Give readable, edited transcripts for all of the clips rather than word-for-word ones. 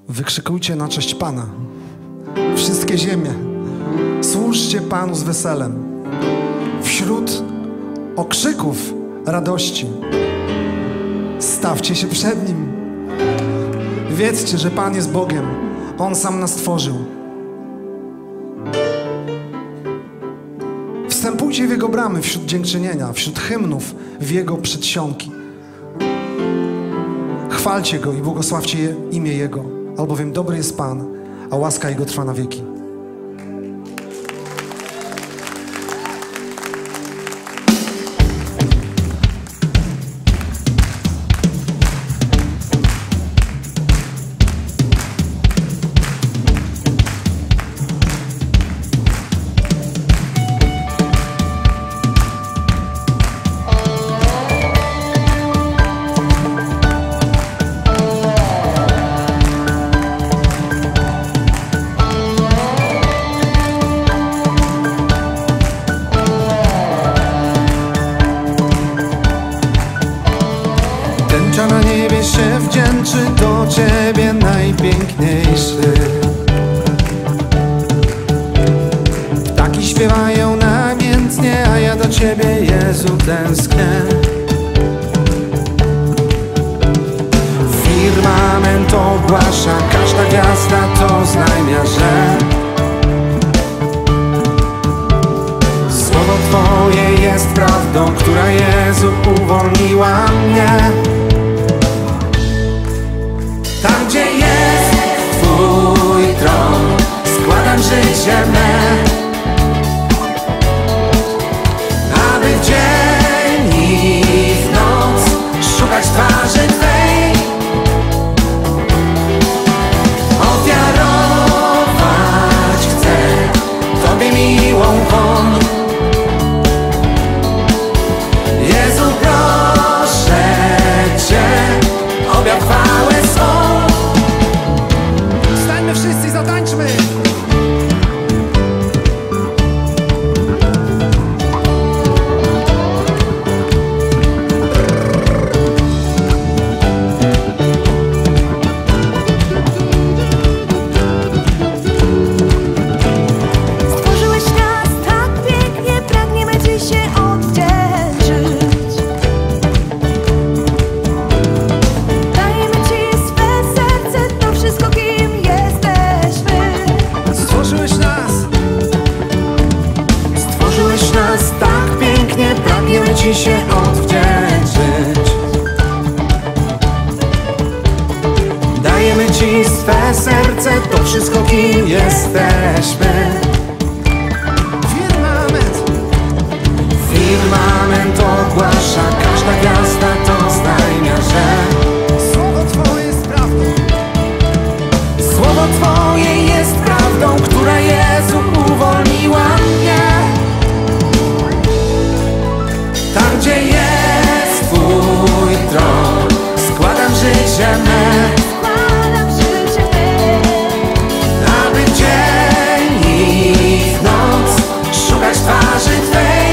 Wykrzykujcie na cześć Pana. Wszystkie ziemie, służcie Panu z weselem. Wśród okrzyków radości stawcie się przed Nim. Wiedzcie, że Pan jest Bogiem. On sam nas stworzył. Wstępujcie w Jego bramy wśród dziękczynienia, wśród hymnów w Jego przedsionki. Chwalcie Go i błogosławcie imię Jego, albowiem dobry jest Pan, a łaska Jego trwa na wieki. Na niebie się wdzięczy do Ciebie najpiękniejszy. Ptaki śpiewają namiętnie, a ja do Ciebie, Jezu, tęsknię. Firmament ogłasza, każda gwiazda to znajmia, że słowo Twoje jest prawdą, która, Jezu, uwolniła mnie. Tam, gdzie jest Twój tron, składam życie me, aby w dzień i w noc szukać twarzy Twej, ofiarować chcę Tobie miłą woń. Jezu, proszę Cię, objaw chwałę swą. Stańmy wszyscy i zatańczmy! Stworzyłeś nas tak pięknie, pragniemy Ci się odwdzięczyć. Dajemy Ci swe serce, to wszystko, kim jesteśmy. Stworzyłeś nas tak pięknie, pragniemy Ci się odwdzięczyć. Dajemy Ci swe serce, to wszystko, kim jesteśmy. Firmament ogłasza, każda gwiazda to znajmia, że Słowo Twoje jest prawdą. słowo Twoje jest prawdą, która, Jezu, uwolniła mnie. Tam, gdzie jest Twój tron, składam życie me, Składam życie me, aby w dzień i w noc szukać twarzy Twej,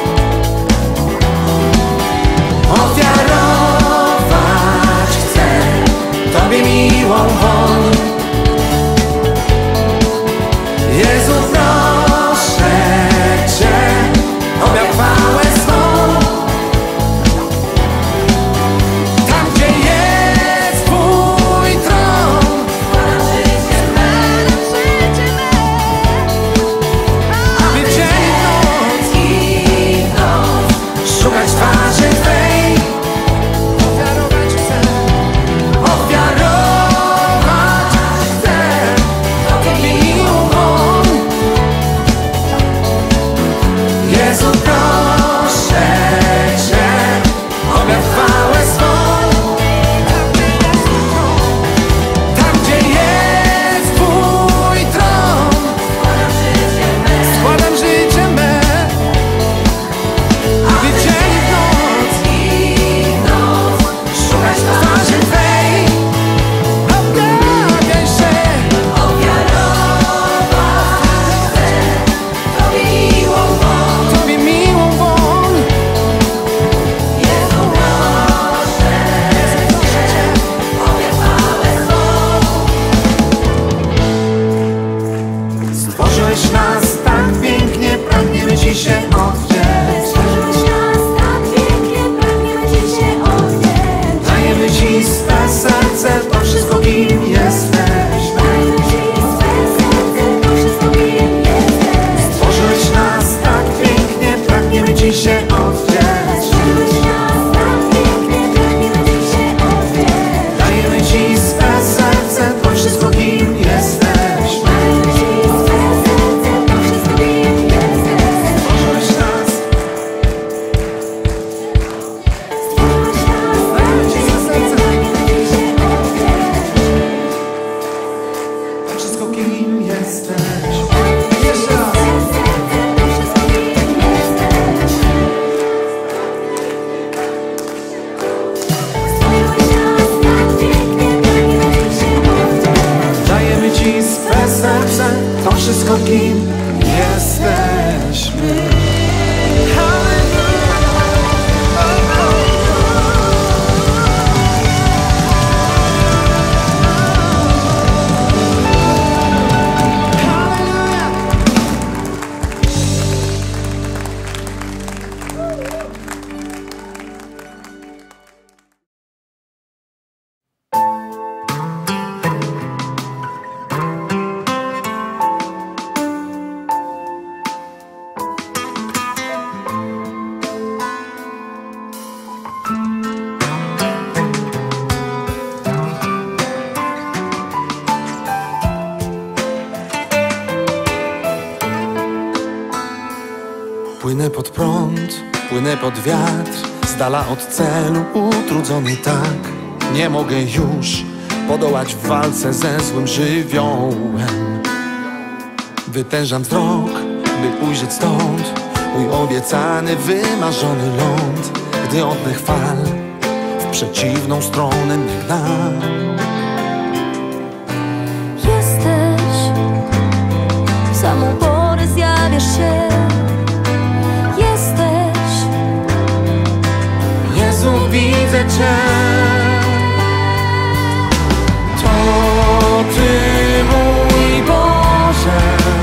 ofiarować chcę Tobie miłą woń. Jezu, proszę Cię, objaw chwałę swą. Tam, gdzie jest Twój tron, składam życie me, aby w dzień i noc szukać twarzy Twej, ofiarować wszystko kim jesteśmy. Dajmy Ci swe serce, to wszystko kim jesteś. Stworzyłeś nas, Stworzyłeś nas tak pięknie, dajmy Ci się odnieść. to wszystko kim jesteś. Jeszcze raz. To wszystko kim jesteś. Stworzyłeś nas tak pięknie, dajmy Ci się odnieść. Dajemy Ci swe serce, to wszystko kim jesteśmy. Płynę pod prąd, płynę pod wiatr, z dala od celu, utrudzony tak. Nie mogę już podołać w walce ze złym żywiołem. Wytężam wzrok, by ujrzeć stąd mój obiecany, wymarzony ląd. Gdy oddech fal w przeciwną stronę mnie gna. Jesteś, w samą porę zjawiasz się. Jesteś, Jezu, widzę Cię. To Ty, mój Boże.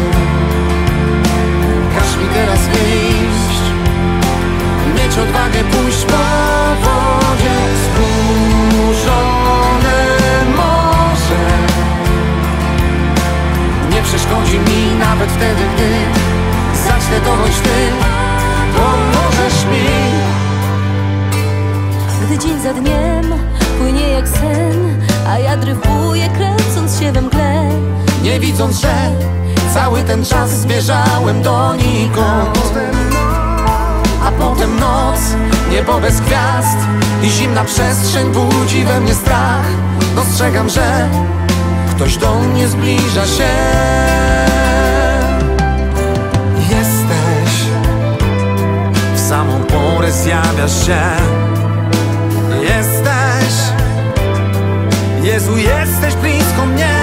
Każ mi teraz wyjść, mieć odwagę pójść po wodzie. Zburzone morze nie przeszkodzi mi nawet wtedy, gdy zacznę tonąć Ty. Pomożesz mi. gdy dzień za dniem płynie jak sen, a ja dryfuję, kręcąc się we mgle. Nie widząc, że cały ten czas zmierzałem donikąd. A potem noc, niebo bez gwiazd i zimna przestrzeń budzi we mnie strach. Dostrzegam, że ktoś do mnie zbliża się. Jesteś, w samą porę zjawiasz się. Jesteś, Jezu, jesteś blisko mnie.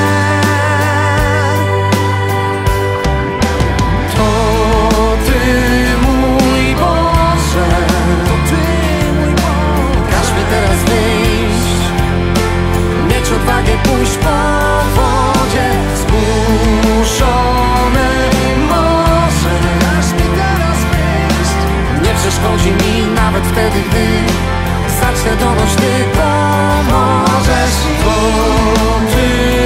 To Ty, mój Boże. Każ mi teraz wyjść, mieć odwagę pójść po wodzie. Zburzone morze nie przeszkodzi mi nawet wtedy, gdy zacznę tonąć. Ty pomożesz. To Ty,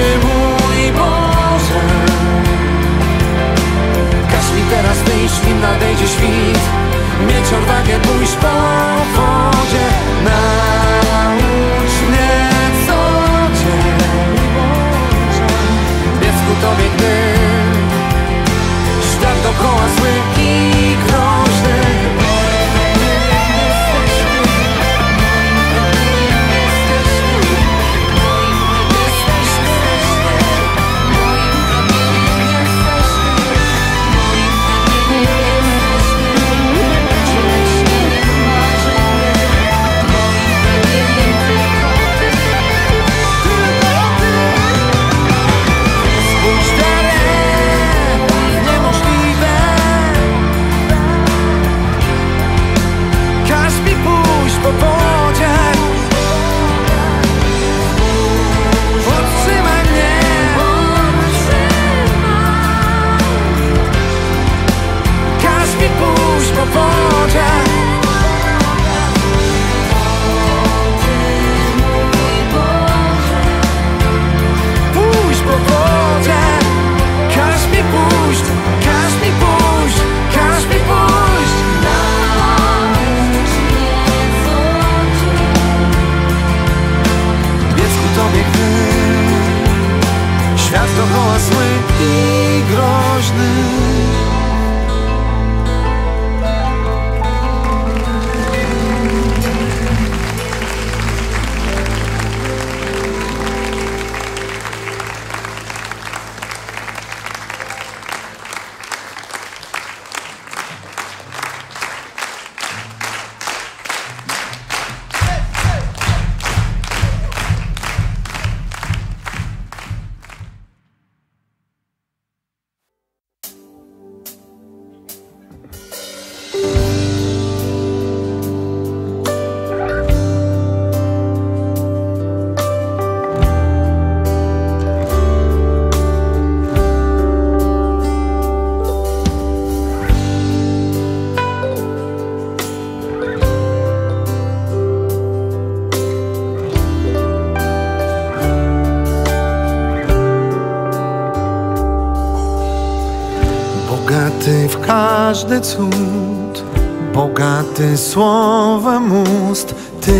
każdy cud, bogaty słowem ust. Ty,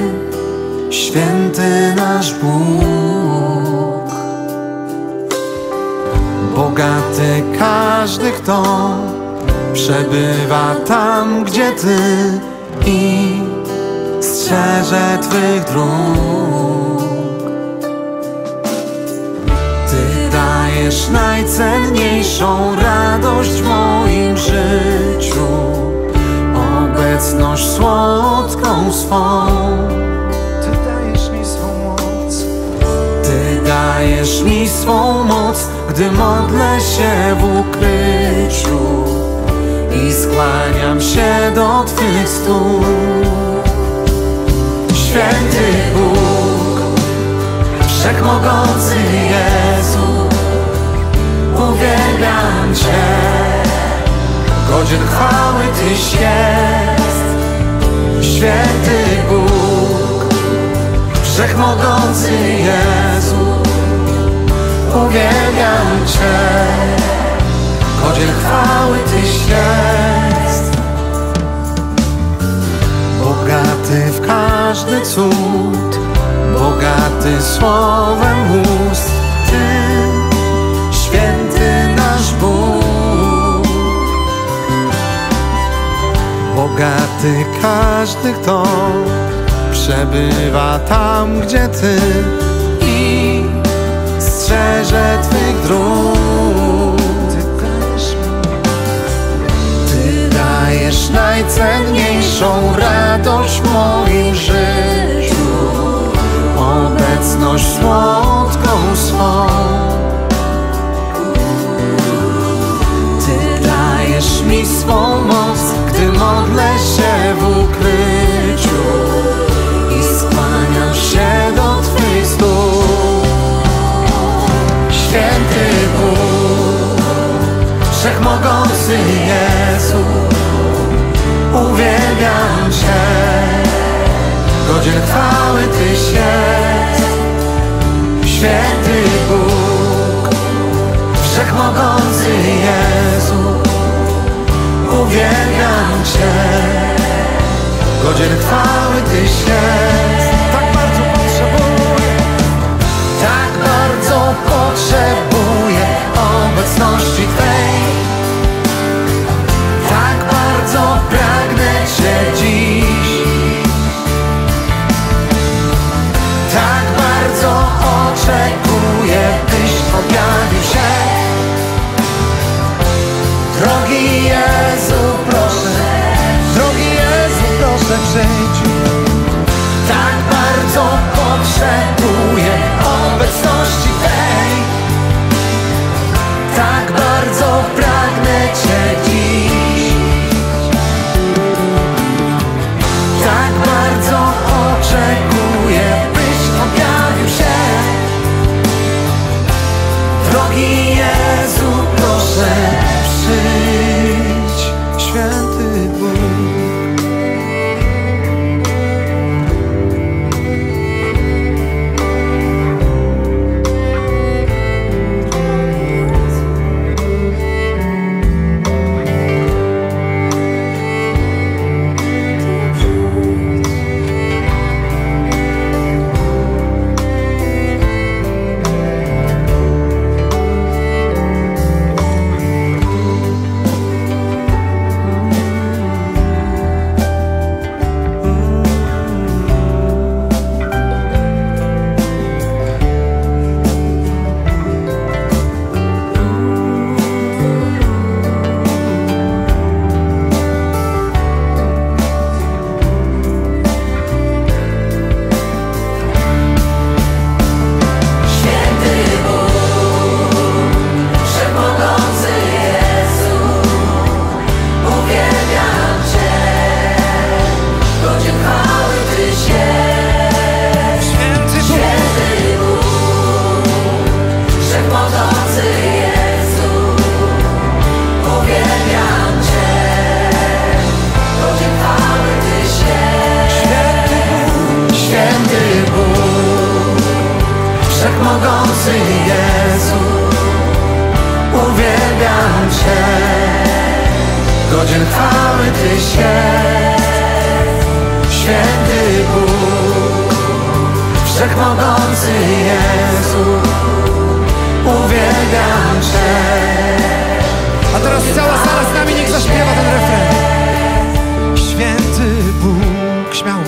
święty nasz Bóg, bogaty każdy, kto przebywa tam, gdzie Ty i strzeże Twych dróg. Ty dajesz najcenniejszą radość w moim życiu, obecność słodką swą. Ty dajesz mi swą moc. Ty dajesz mi swą moc, gdy modlę się w ukryciu i skłaniam się do Twych stóp. Święty Bóg, wszechmogący Jezu, uwielbiam Cię, godzien chwały Tyś jest. Święty Bóg, wszechmogący Jezu, uwielbiam Cię, godzien chwały Tyś jest. Bogaty w każdy cud, bogaty słowem ust. Ty, święty nasz Bóg, bogaty każdy, kto przebywa tam, gdzie Ty i strzeże Twych dróg. Ty dajesz najcenniejszą radość w moim życiu, obecność słodką swą. Ty dajesz mi swą moc, gdy modlę się w ukryciu i skłaniam się do Twych stóp. Święty Bóg, wszechmogący Jezu, uwielbiam Cię, godzien chwały Tyś jest. Święty Bóg, wszechmogący Jezu, uwielbiam Cię, godzien chwały Tyś jest. Tak bardzo potrzebuję, tak bardzo potrzebuję obecności Twej. Tak bardzo pragnę Cię dziś, tak bardzo oczekuję, byś objawił się. Drogi Jezu, proszę, drogi Jezu, proszę przyjdź. Tak bardzo potrzebuję obecności Twej. Tak bardzo pragnę Cię dziś, tak bardzo oczekuję, byś objawił się. Drogi Jezu, proszę przyjdź, święty Bóg. Wszechmogący Jezu, uwielbiam Cię, godzien chwały Tyś jest. Święty Bóg, Wszechmogący Jezu, uwielbiam Cię. A teraz cała sala z nami niech zaśpiewa ten refren. Święty Bóg, śmiało.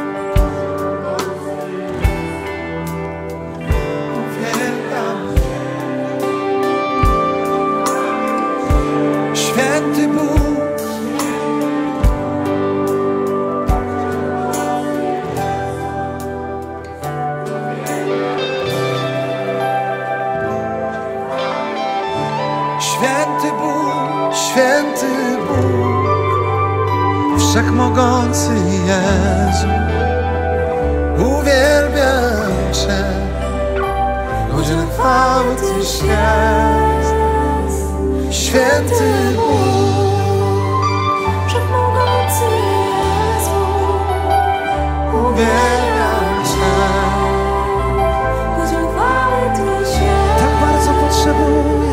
Święty Bóg, Święty Bóg, Święty Bóg, Wszechmogący Jezu, uwielbiam Cię, godzien chwały Tyś jest. Święty Bóg, Wszechmogący Jezu, uwielbiam Cię. godzien chwały Tyś jest. tak bardzo potrzebuję,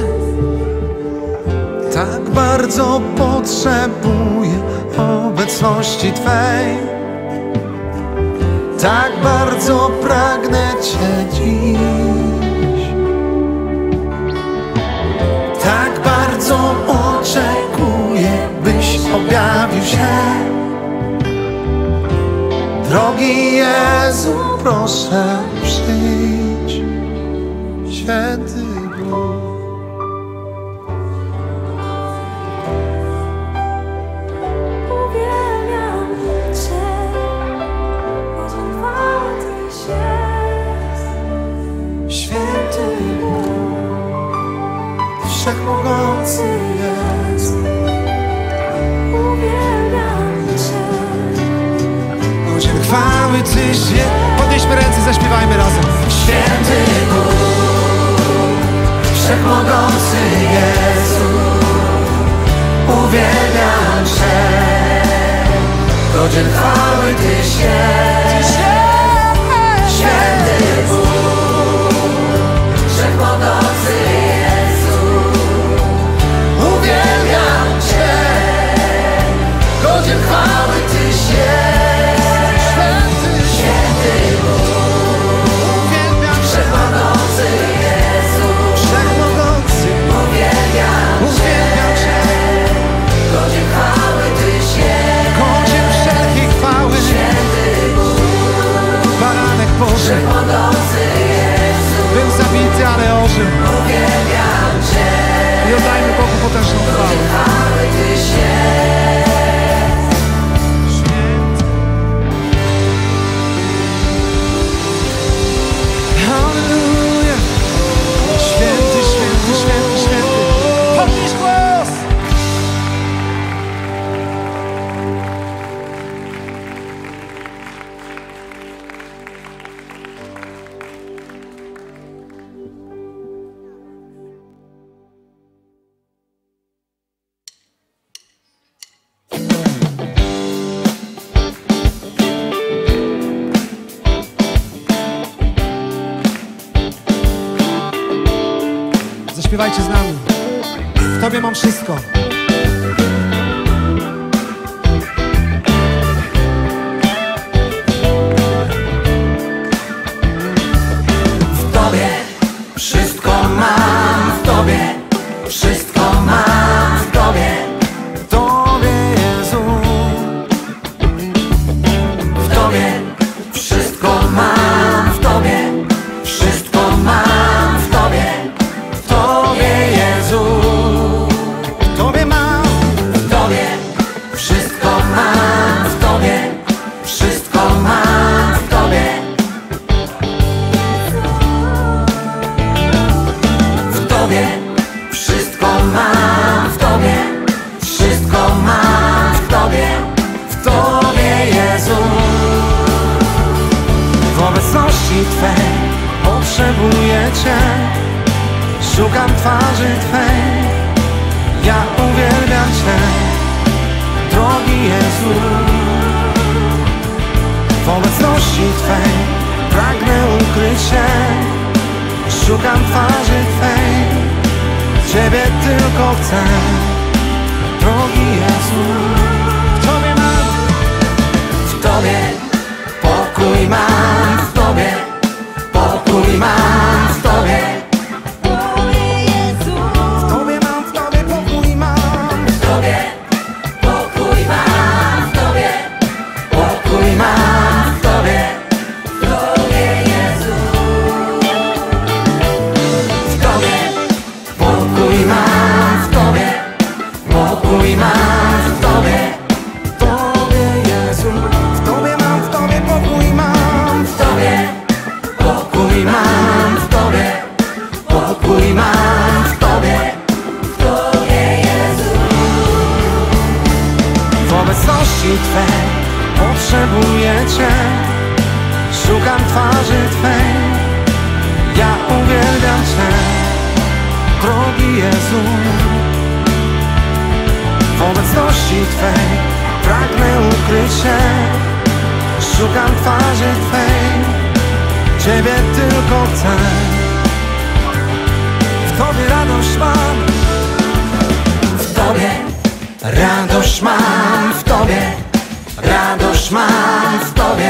Tak bardzo potrzebuję obecności Twej. Tak bardzo pragnę Cię dziś. Tak bardzo oczekuję, byś objawił się. Drogi Jezu, proszę przyjdź. Święty Bóg, Uwielbiam Cię, godzien chwały Tyś jest. Święty Wszechmogący Jezu, Uwielbiam Cię. godzien chwały Tyś jest. Podnieśmy ręce, zaśpiewajmy razem. Święty Bóg, Wszechmogący Jezu, uwielbiam Cię, godzien chwały Tyś jest. Święty Bóg, Wszechmogący Jezu, uwielbiam Cię, godzien chwały Tyś jest. Święty Bóg, Wszechmogący Jezu, Wszechmogący, uwielbiam Cię, godzien chwały Tyś jest. godzien wszelkiej chwały. Święty Bóg, Baranek Boży, Wszechmogący Jezu, był zabity, ale ożył. uwielbiam Cię, I oddajmy Bogu potężną chwałę. chwały Tyś jest. Halleluja! Święty, święty, święty, święty. Podnieś głos! Zaśpiewajcie z nami. W Tobie mam wszystko. W Tobie wszystko mam, w Tobie wszystko mam, w Tobie Jezu. W Tobie wszystko mam, w Tobie wszystko mam, w Tobie Jezu. W Tobie mam, w Tobie wszystko mam, w Tobie wszystko mam, w Tobie. W Tobie wszystko mam, w Tobie wszystko mam, w Tobie Jezu. W obecności Twej potrzebuję Cię, szukam twarzy Twej, ja uwielbiam Cię, drogi Jezu. W obecności Twej pragnę ukryć się, szukam twarzy Twej, Ciebie tylko chcę, drogi Jezu. Pokój mam w Tobie, pokój mam w Tobie, Jezu. W obecności Twej potrzebuję Cię, szukam twarzy Twej, ja uwielbiam Cię, drogi Jezu. W obecności Twej pragnę ukryć się, szukam twarzy Twej, Ciebie tylko chcę. W Tobie radość mam, w Tobie radość mam, w Tobie radość mam, w Tobie.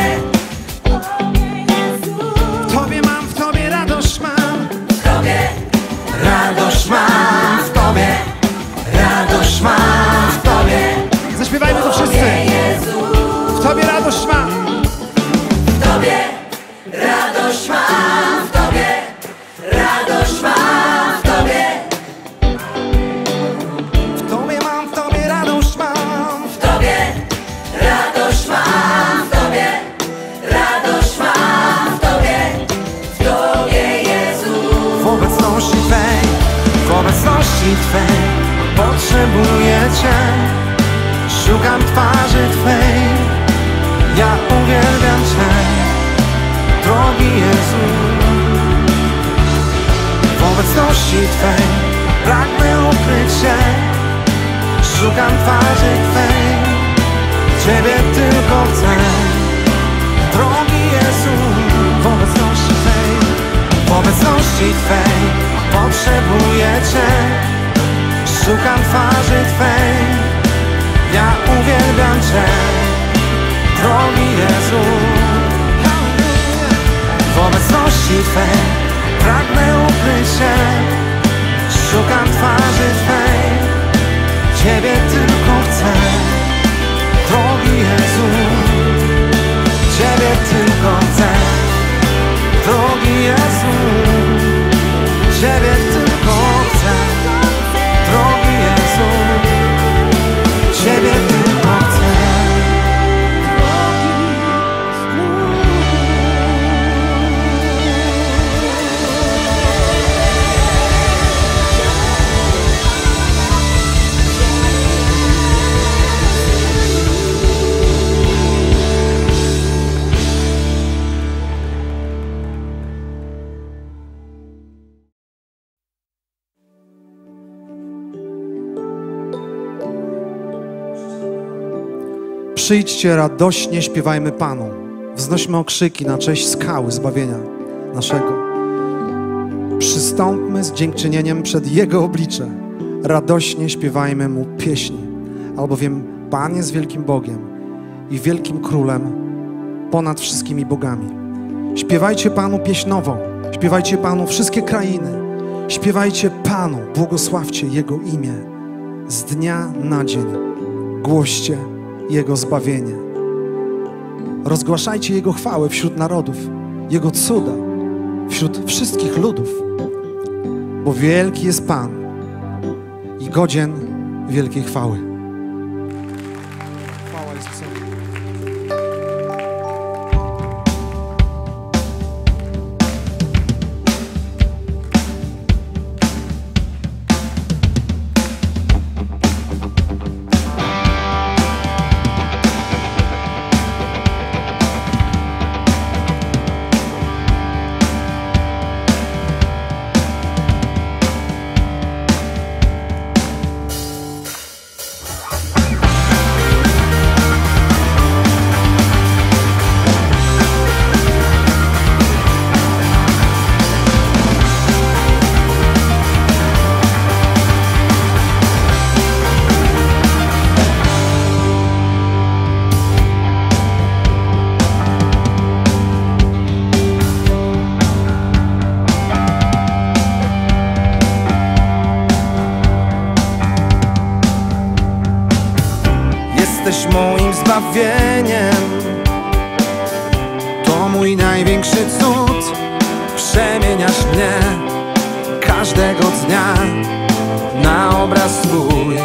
W Tobie mam, w Tobie radość mam, W Tobie radość mam, w Tobie radość mam, w Tobie. zaśpiewajmy to wszyscy. W Tobie radość mam, W Tobie radość mam, w Tobie radość mam, w Tobie. w Tobie mam, w Tobie radość mam, W Tobie radość mam, w Tobie radość mam, w Tobie Jezu. W obecności Twej, w obecności Twej potrzebuję Cię, szukam twarzy Twej, ja uwielbiam Cię, drogi Jezu. W obecności Twej pragnę ukryć się, szukam twarzy Twej, Ciebie tylko chcę, drogi Jezu. W obecności Twej, w obecności Twej potrzebuję Cię, szukam twarzy Twej, ja uwielbiam Cię, drogi Jezu. W obecności Twej pragnę ukryć się, szukam twarzy Twej, Ciebie tylko chcę, drogi Jezu. Ciebie tylko chcę, drogi Jezu. Ciebie tylko chcę, drogi Jezu. Ciebie tylko chcę. Przyjdźcie radośnie, śpiewajmy Panu. Wznośmy okrzyki na cześć skały zbawienia naszego. Przystąpmy z dziękczynieniem przed Jego oblicze. Radośnie śpiewajmy Mu pieśni. Albowiem Pan jest wielkim Bogiem i wielkim Królem ponad wszystkimi bogami. Śpiewajcie Panu pieśń nową. Śpiewajcie Panu wszystkie krainy. Śpiewajcie Panu, błogosławcie Jego imię. Z dnia na dzień głoście Jego zbawienie. Rozgłaszajcie Jego chwałę wśród narodów, Jego cuda wśród wszystkich ludów, bo wielki jest Pan i godzien wielkiej chwały. Chwała Jezusowi. Jesteś moim zbawieniem, to mój największy cud. Przemieniasz mnie każdego dnia na obraz swój.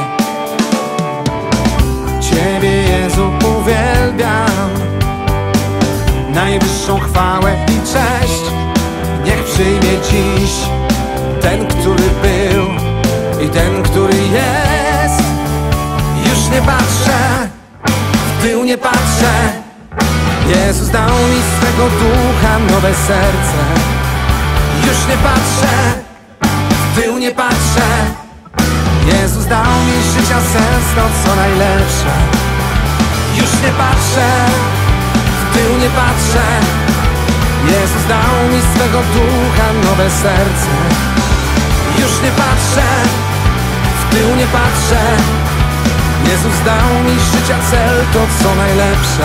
Ciebie, Jezu, uwielbiam, najwyższą chwałę i cześć przyjmie dziś ten, który był i ten, który jest. Już nie patrzę, w tył nie patrzę. Jezus dał mi swego ducha nowe serce. Już nie patrzę, w tył nie patrzę. Jezus dał mi życia sens, to co najlepsze. Już nie patrzę, w tył nie patrzę. Jezus dał mi swego ducha nowe serce. Już nie patrzę, w tył nie patrzę. Jezus dał mi życia cel, to co najlepsze.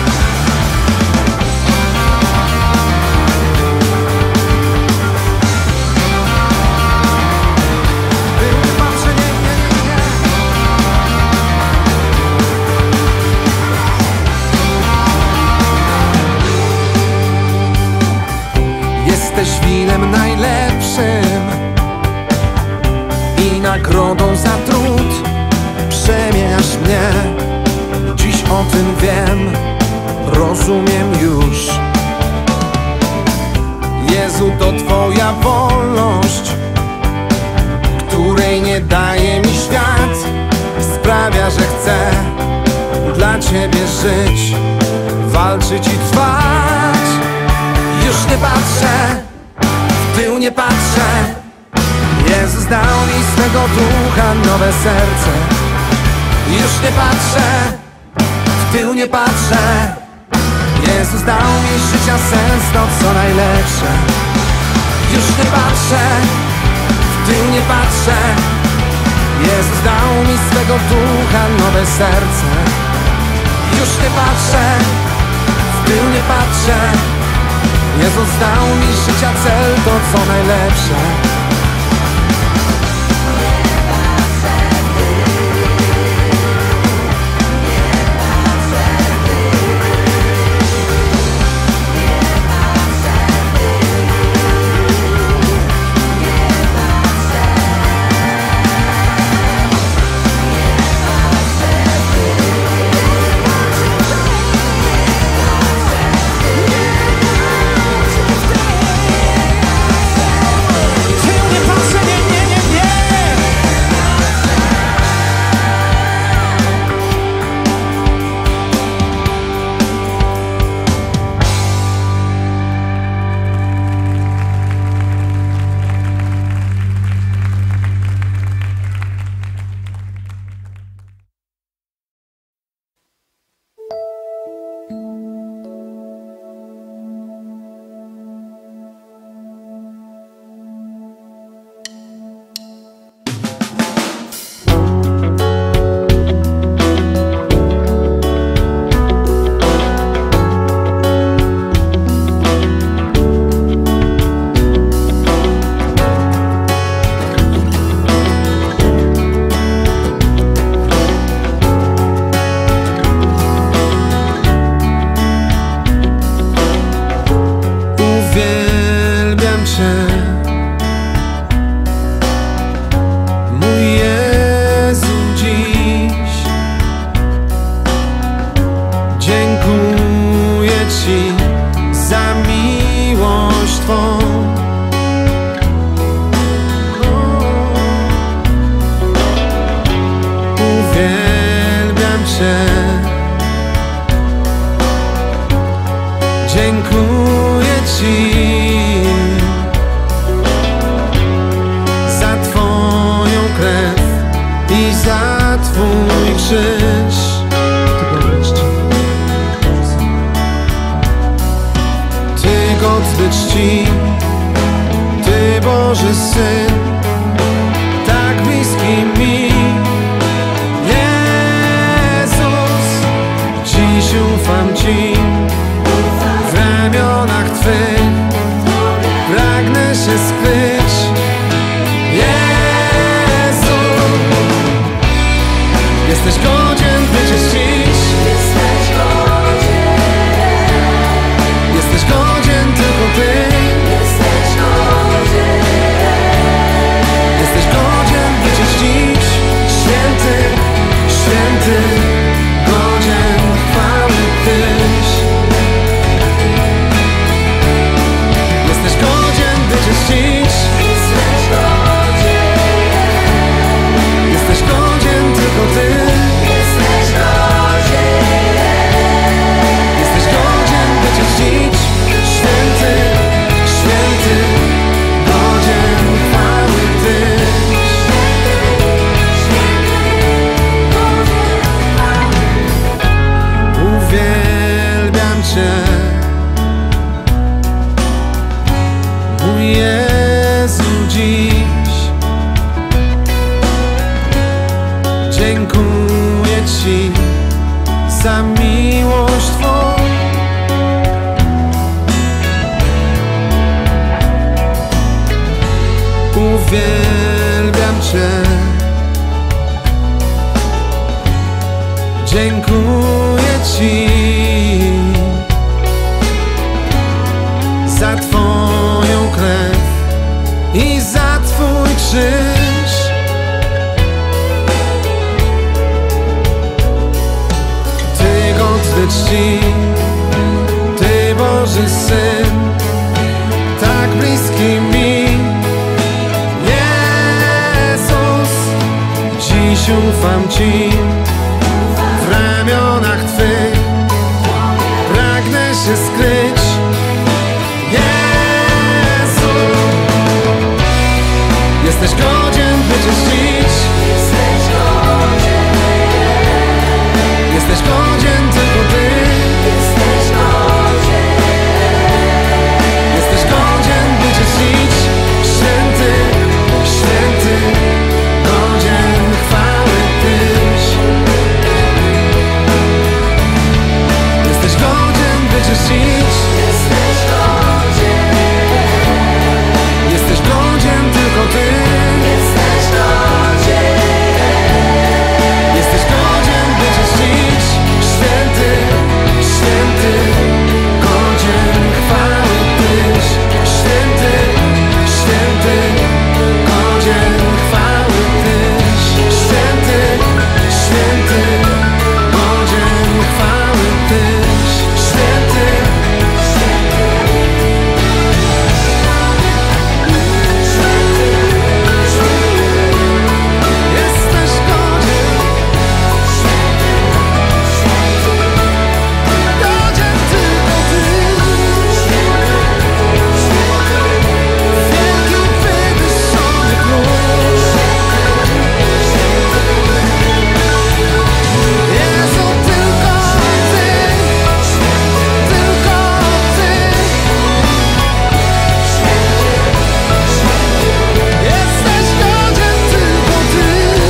Jesteś winem najlepszym i nagrodą za trud. Przemieniasz mnie, dziś o tym wiem, rozumiem już. Jezu, to Twoja wolność, której nie daje mi świat. Sprawia, że chcę dla Ciebie żyć, walczyć i trwać. Już nie patrzę, w tył nie patrzę. Jezus dał mi swego ducha nowe serce. Już nie patrzę, w tył nie patrzę. Jezus dał mi życia sens, to co najlepsze. Już nie patrzę, w tył nie patrzę. Jezus dał mi swego ducha nowe serce. Już nie patrzę, w tył nie patrzę. Jezus dał mi życia cel, to co najlepsze. Dziękuję Ci za Twoją krew i za Twój krzyż. Ty godny czci, Ty Boży Syn, tak bliski mi. Jezus, dziś ufam Ci. W ramionach Twych pragnę się skryć. Jezu, jesteś godzien, by Cię czcić. Jesteś godzien, tylko Ty. Jesteś godzien, by Cię czcić. Święty, święty, godzien chwały Tyś. Jesteś godzien, by Cię uwielbiam Cię. Dziękuję Ci za Twoją krew i za Twój krzyż. Ty godny czci, Ty Boży Syn, tak bliski mi. Jezus, dziś ufam Ci. W ramionach Twych pragnę się skryć. Jezu, jesteś godzien, by Cię czcić. Jesteś godzien, tylko Ty. Jesteś godzien, by Cię czcić. Święty, święty, godzien chwały Tyś. Jesteś godzien, by Cię czcić. Jesteś godzien, tylko Ty. Jesteś godzien, by Cię czcić. Święty, święty, godzien chwały Tyś. Święty, święty, godzien chwały Tyś. Święty, święty, godzien chwały Tyś. Święty, jesteś godzien, godzien tylko Ty. Wielki, wywyższony król. Jezu, tylko Ty, tylko Ty. Jesteś godzien, tylko Ty.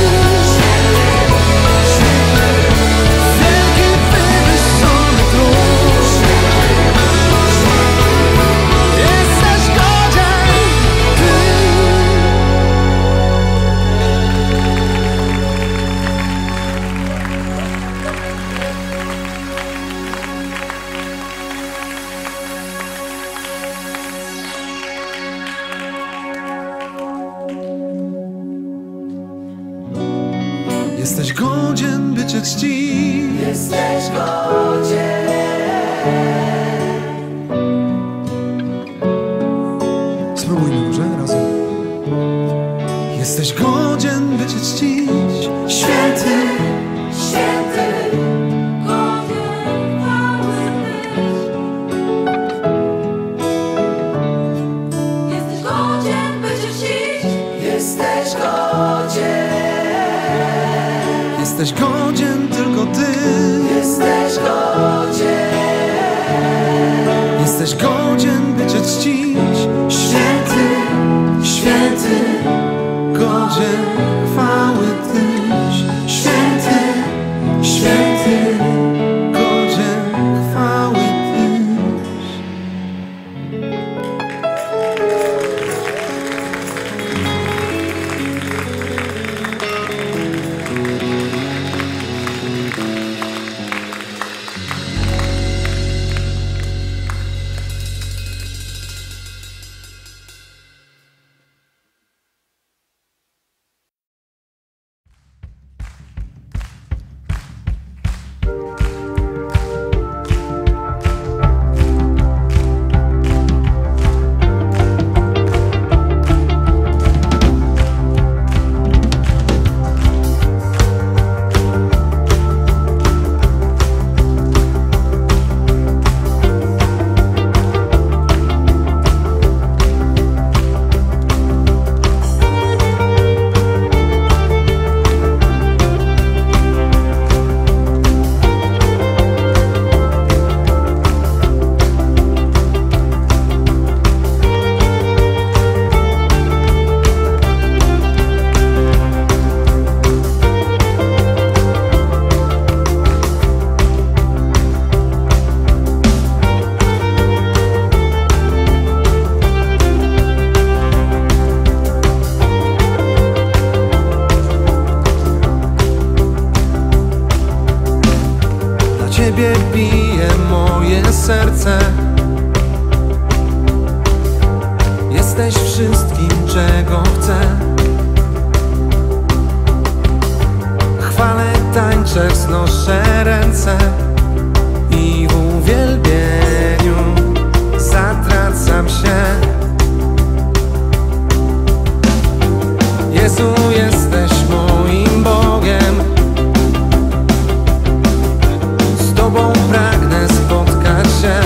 Wielki, wywyższony król. Jesteś godzien, Ty. Jesteś godzien, by Cię czcić. Jesteś godzien. Spróbujmy może razem. Jesteś godzien, by Cię czcić. Święty, Święty, godzien chwały Tyś. Jesteś godzien, by Cię czcić. jesteś godzien. Jesteś godzien, tylko Ty. Jesteś godzien. Jesteś godzien, by Cię czcić. Święty, święty, godzien chwały Tyś. Święty, święty, godzien chwały Tyś. jesteś wszystkim, czego chcę. Chwalę, tańczę, wznoszę ręce i w uwielbieniu zatracam się. Jezu, jesteś moim Bogiem, z Tobą pragnę spotkać się.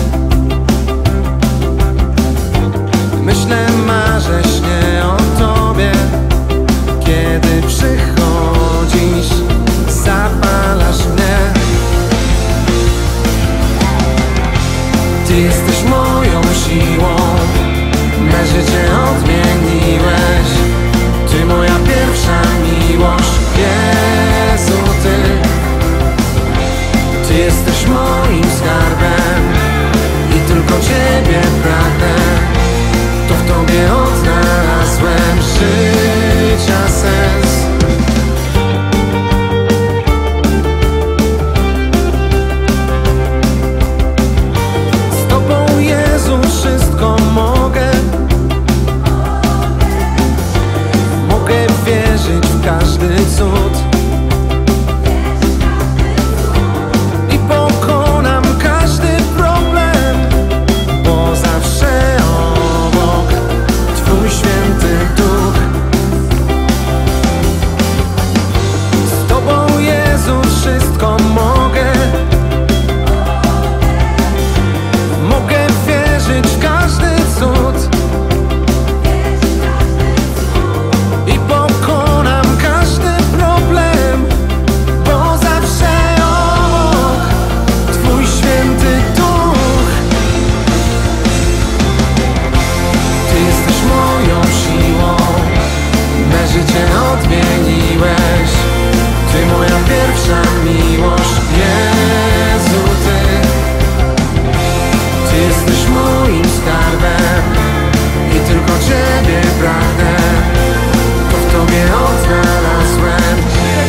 Myślę, marzę, śnię o Tobie, kiedy przychodzisz, zapalasz mnie. Ty jesteś moją siłą, me życie odmieniłeś. Ty moja pierwsza miłość, Jezu, Ty jesteś moim skarbem i tylko Ciebie pragnę. To w Tobie odnalazłem życia sens. Z Tobą, Jezu, wszystko mogę. Mogę wierzyć w każdy cud i pokonam każdy problem, bo zawsze obok Twój święty duch. Z Tobą, Jezu, wszystko mogę. Mogę wierzyć w każdy cud i pokonam każdy problem, bo zawsze obok Twój święty duch. Ty jesteś moją siłą, me życie odmieniłeś. Ty moja pierwsza miłość, Jezu, Ty jesteś moim skarbem i tylko Ciebie pragnę. To w Tobie odnalazłem.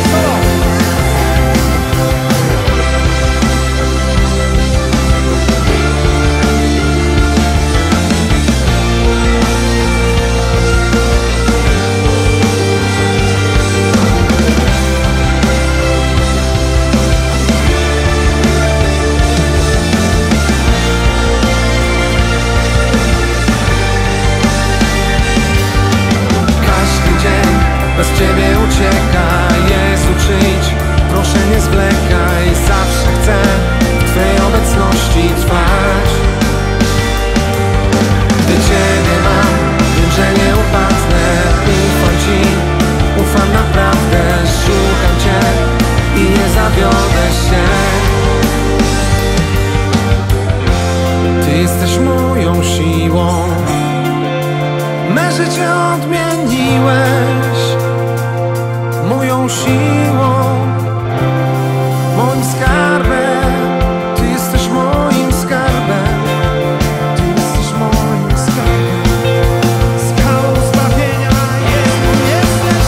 Bez Ciebie ucieka, Jezu, przyjdź, proszę nie zwlekaj. Zawsze chcę w Twej obecności trwać. Gdy Ciebie mam, wiem, że nie upadnę. Ufam Ci, ufam naprawdę. Szukam Cię i nie zawiodę się. Ty jesteś moją siłą, me życie odmieniłeś. Moją siłą, moim skarbem. Ty jesteś moim skarbem. Ty jesteś moim skarbem. Skałą zbawienia, Jezu, jesteś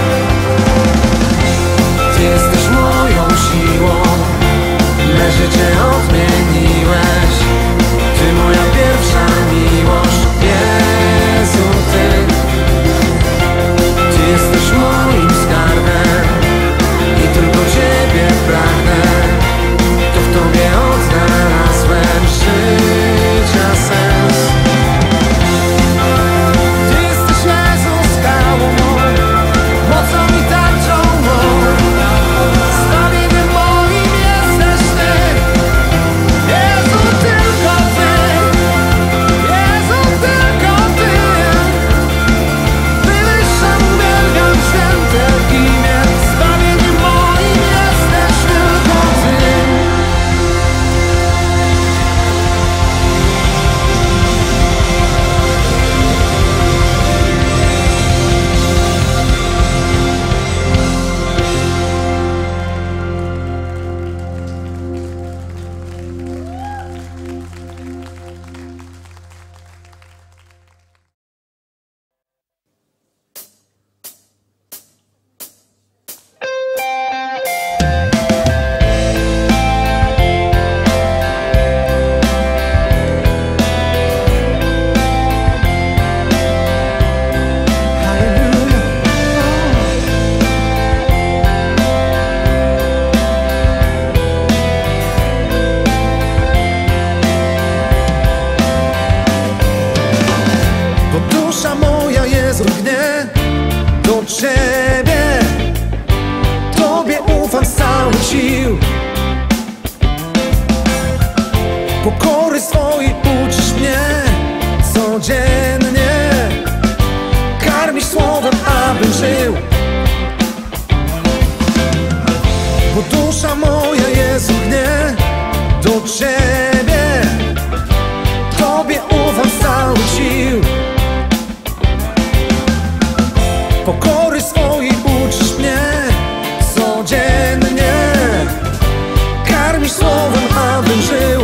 Ty. Ty jesteś moją siłą, me życie odmieniłeś. Ty moja pierwsza miłość, Jezu, Ty. Ty jesteś moim skarbem dusza moja Jezu lgnie do Ciebie, Tobie ufam z całych sił. Pokory swojej uczysz mnie codziennie, karmisz słowem, abym żył. Bo dusza moja Jezu lgnie do Ciebie, Tobie ufam z całych sił. Pokory swojej uczysz mnie codziennie, karmisz słowem, abym żył.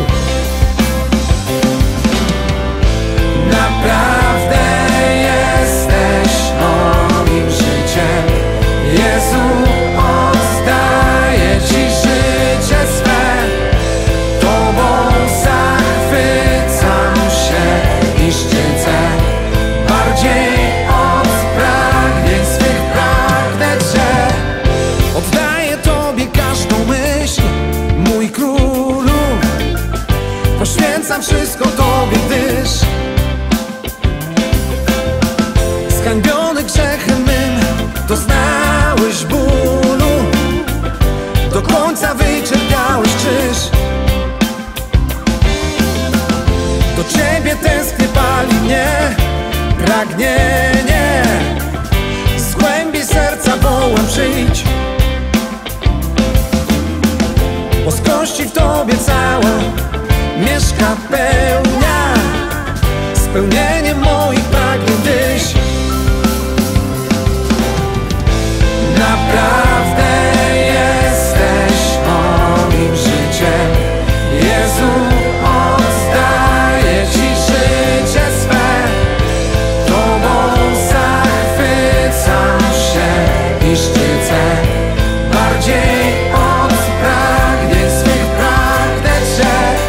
Naprawdę jesteś moim życiem, Jezu, oddaję Ci życie swe. Tobą zachwycam się i szczycę, bardziej od pragnień swych pragnę Cię. Oddaję Tobie każdą myśl, mój Królu, poświęcam wszystko Tobie, gdyż zhańbiony grzechem mym doznałeś bólu, do końca wycierpiałeś krzyż. Do Ciebie tęsknię, pali mnie pragnienie, z głębi serca wołam, przyjdź. Boskości w Tobie cała mieszka pełnia, spełnienie moich pragnień Tyś. Naprawdę jesteś moim życiem, Jezu, oddaję Ci życie swe. Tobą zachwycam się i szczycę, bardziej od pragnień swych pragnę Cię.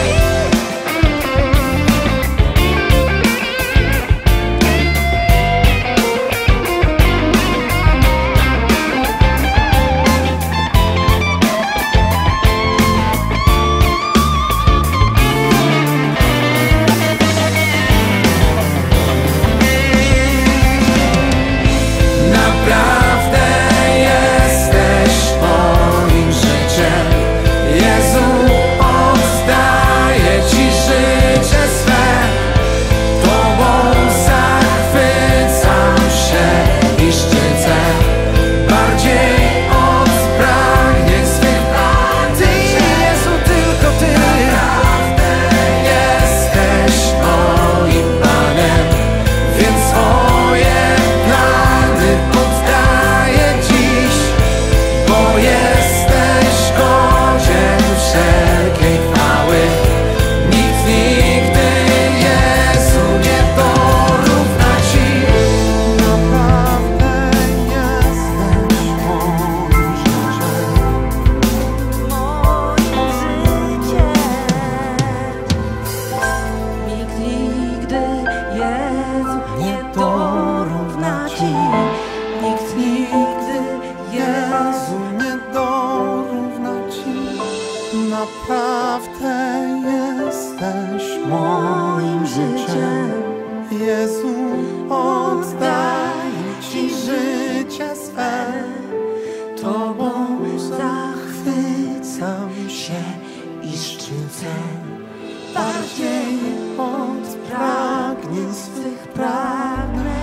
Naprawdę jesteś moim życiem, Jezu, oddaję Ci życie swe. Tobą zachwycam się i szczycę, bardziej od pragnień swych pragnę.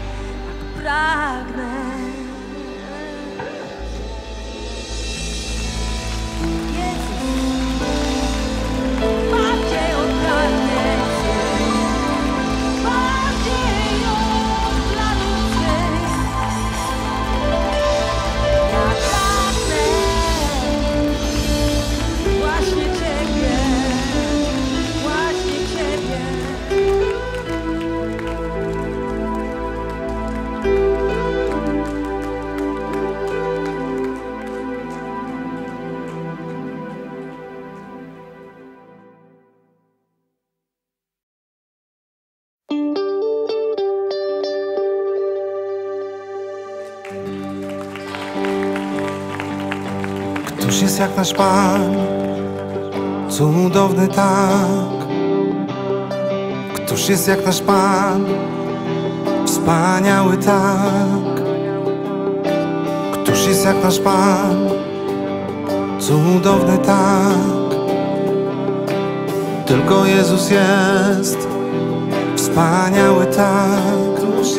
Któż jest jak nasz Pan, cudowny tak? Któż jest jak nasz Pan, Wspaniały tak, któż jest jak nasz Pan, cudowny tak, tylko Jezus jest. Wspaniały tak,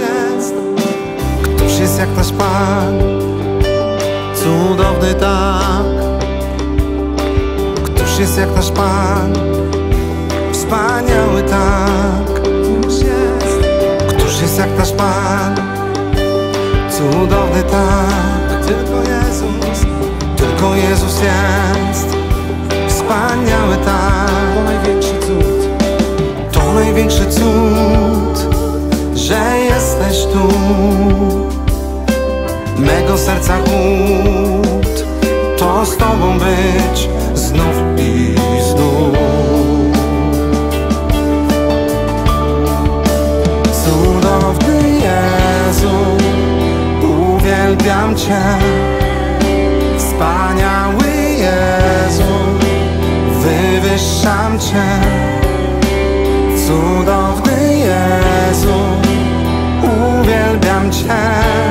któż jest jak nasz Pan, cudowny tak, któż jest jak nasz Pan. Wspaniały tak, któż jest jak nasz Pan, cudowny tak, tylko Jezus jest. Wspaniały tak, To największy cud. to największy cud, że jesteś tu. Mego serca głód to z Tobą być znów i znów. Cudowny Jezu, uwielbiam Cię. Wspaniały Jezu, wywyższam Cię. Cudowny Jezu, uwielbiam Cię.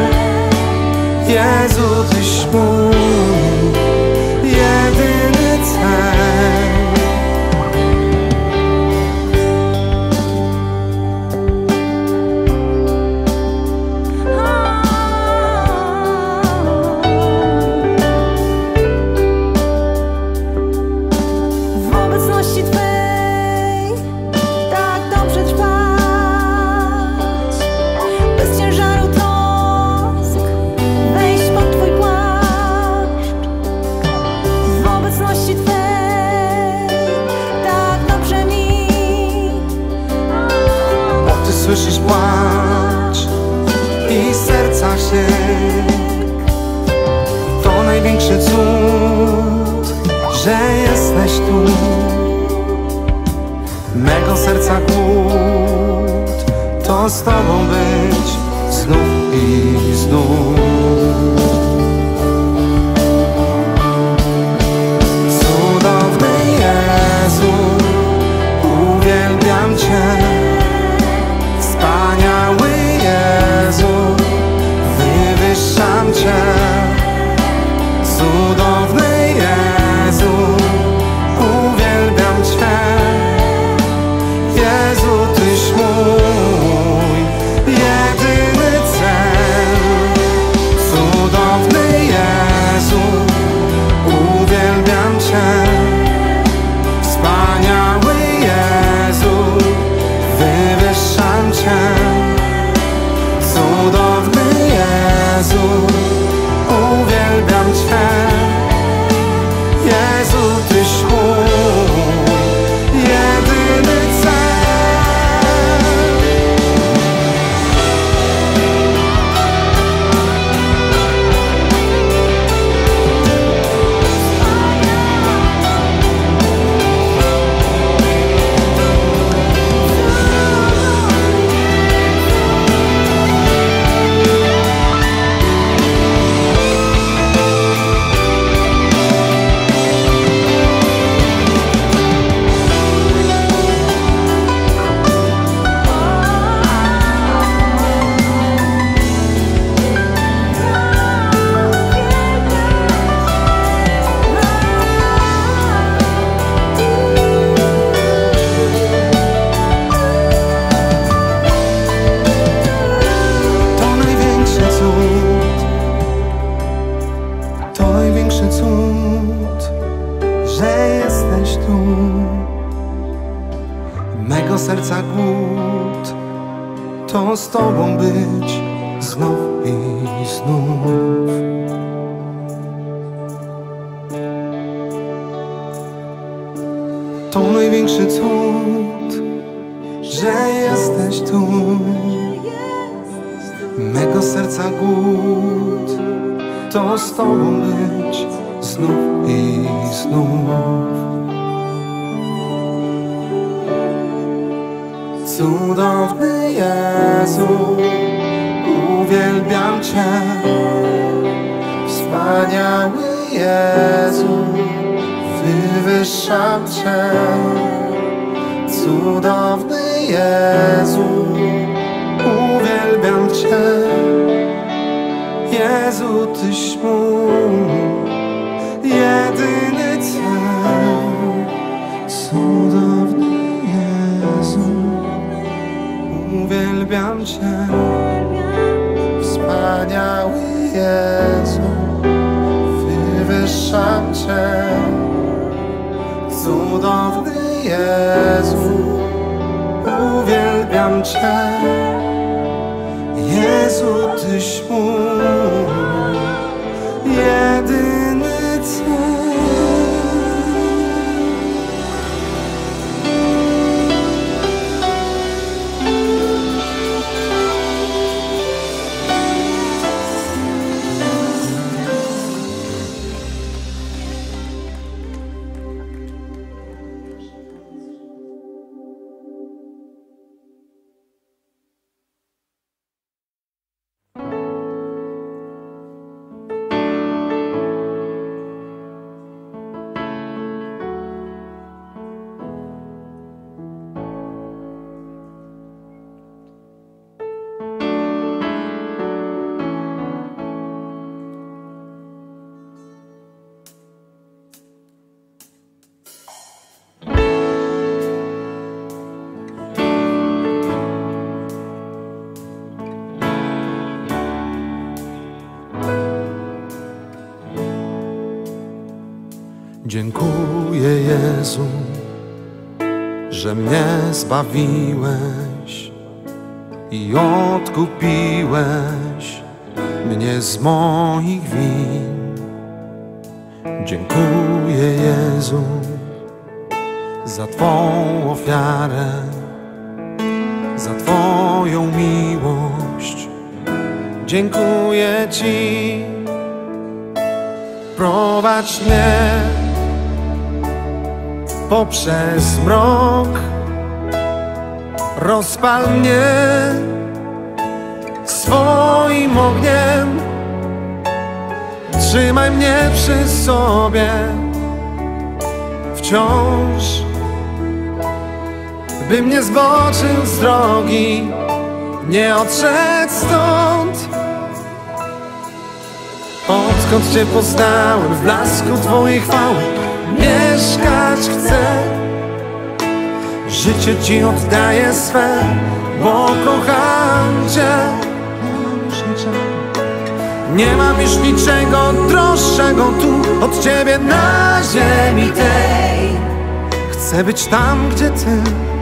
Jezu, Tyś mój jedyny cel. W obecności Twej tak dobrze trwać, bez ciężaru trosk wejść pod Twój płaszcz. W obecności Twej tak dobrze mi, Bo Ty słyszysz płacz i serca krzyk. To największy cud, że jesteś tu. Mego serca głód to z Tobą być znów i znów. Cudowny Jezu, uwielbiam Cię. Wspaniały Jezu, wywyższam Cię. Cudowny Jezu, uwielbiam Cię. Jezu, Tyś mój jedyny cel. Cudowny Jezu, uwielbiam Cię. Wspaniały Jezu, wywyższam Cię. Cudowny Jezu, uwielbiam Cię. Jezu, Tyś mój jedyny cel. To największy cud, że jesteś tu. Mego serca głód to z Tobą być znów i znów. To największy cud, że jesteś tu. Mego serca głód to z Tobą być znów i znów. Cudowny Jezu, uwielbiam Cię. Wspaniały Jezu, wywyższam Cię. Cudowny Jezu, uwielbiam uwielbiam Cię. Jezu, Tyś mój jedyny cel. Cudowny Jezu, uwielbiam Cię. Wspaniały Jezu, wywyższam Cię. Cudowny Jezu, uwielbiam Cię. Jezu, Tyś mój jedyny cel. Dziękuję Jezu, że mnie zbawiłeś i odkupiłeś mnie z moich win. Dziękuję Jezu za Twą ofiarę, za Twoją miłość. Dziękuję Ci, prowadź mnie poprzez mrok, rozpal mnie swoim ogniem, trzymaj mnie przy sobie wciąż, bym nie zboczył z drogi, nie odszedł stąd. Odkąd Cię poznałem, w blasku Twojej chwały mieszkać chcę. Życie Ci oddaję swe, bo kocham Cię. Nie mam już niczego droższego tu od Ciebie na ziemi tej. Chcę być tam, gdzie Ty.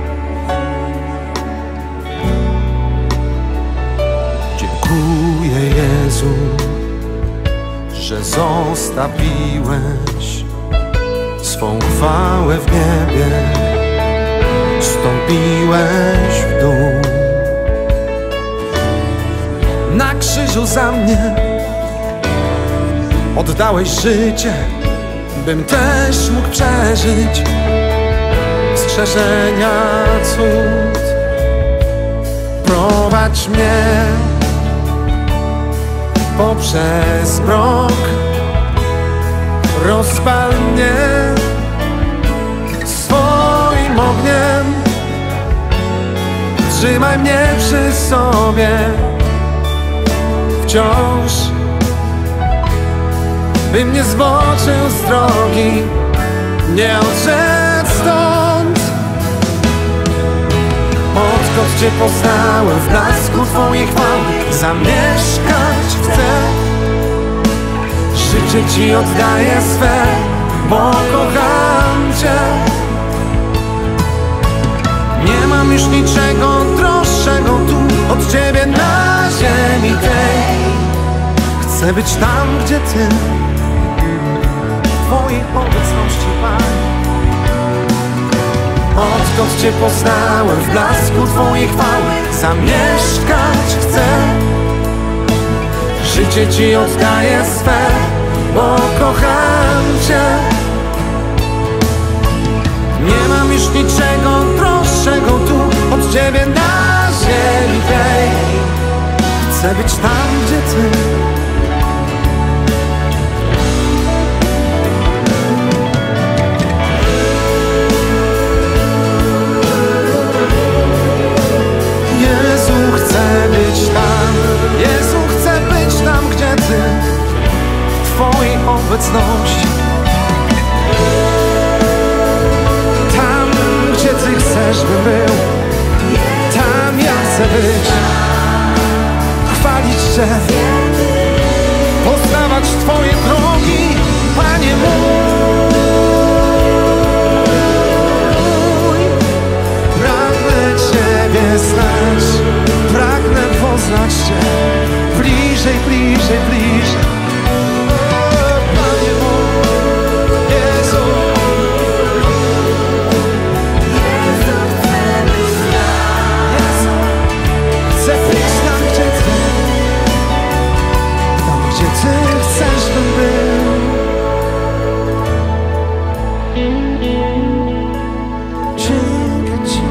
Dziękuję Jezu, że zostawiłeś swą chwałę w niebie, wstąpiłeś w dół. Na krzyżu za mnie oddałeś życie, bym też mógł przeżyć strzeżenia cud. Prowadź mnie poprzez mrok, rozpal mnie swoim ogniem, trzymaj mnie przy sobie wciąż, bym nie zboczył z drogi, nie odszedł stąd. Odkąd Cię poznałem, w blasku Twojej chwały zamieszkać chcę. Życie Ci oddaję swe, bo kocham Cię. Nie mam już niczego droższego tu od Ciebie na ziemi tej. Chcę być tam, gdzie Ty, w Twojej obecności, Panie. Odkąd Cię poznałem, w blasku Twojej chwały zamieszkać chcę. Życie Ci oddaję swe, bo kocham Cię. Nie mam już niczego droższego tu od Ciebie na ziemi tej. Chcę być tam, gdzie Ty. Jezu, chcę być tam. obecność. Tam, gdzie Ty chcesz, bym był, tam ja chcę być. Chwalić Cię, poznawać Twoje drogi, Panie mój. Pragnę Ciebie znać, pragnę poznać Cię bliżej, bliżej, bliżej. O, Panie mój, Jezu. Chcę być tam, gdzie Ty, tam, gdzie Ty chcesz, bym był. Dzięki Ci.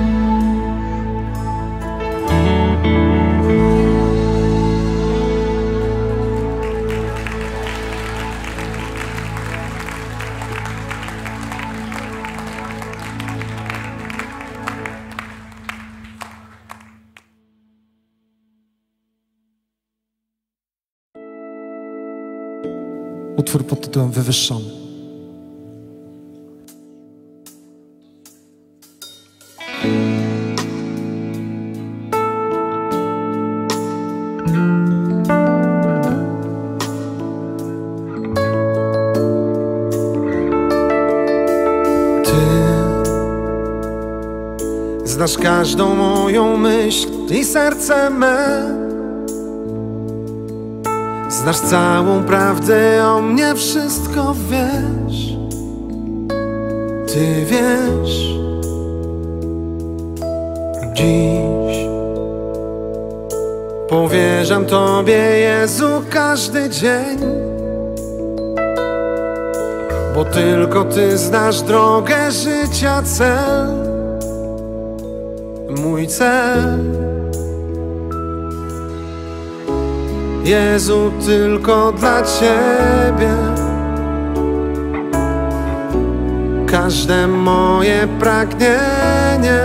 Utwór pod tytułem Wywyższony. Ty znasz każdą moją myśl i serce me. Znasz całą prawdę o mnie, wszystko wiesz. Ty wiesz. Dziś powierzam Tobie, Jezu, każdy dzień, bo tylko Ty znasz drogę życia, cel, mój cel. Jezu, tylko dla Ciebie każde moje pragnienie.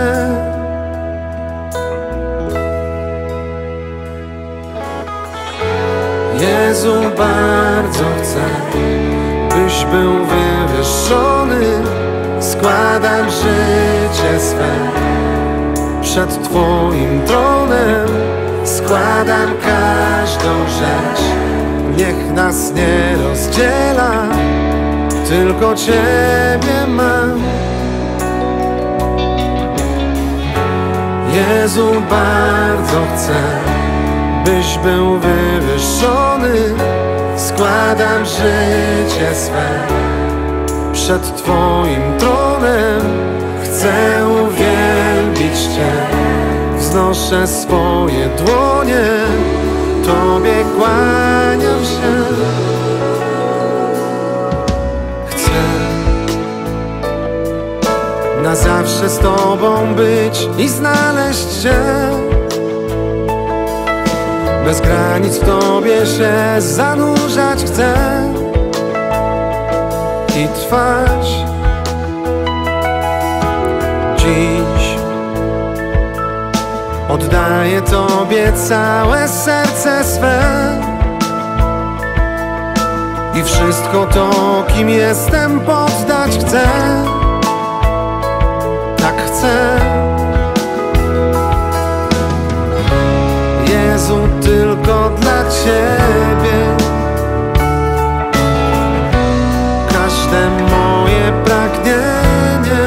Jezu, bardzo chcę, byś był wywyższony. Składam życie swe przed Twoim tronem. Składam każdą rzecz, niech nas nie rozdziela, tylko Ciebie mam. Jezu, bardzo chcę, byś był wywyższony. Składam życie swe przed Twoim tronem. Chcę uwielbić Cię, wznoszę swoje dłonie, Tobie kłaniam się. Chcę na zawsze z Tobą być i znaleźć się. Bez granic w Tobie się zanurzać chcę i trwać. Dziś oddaję Tobie całe serce swe i wszystko to, kim jestem, poddać chcę. Tak chcę. Jezu, tylko dla Ciebie każde moje pragnienie.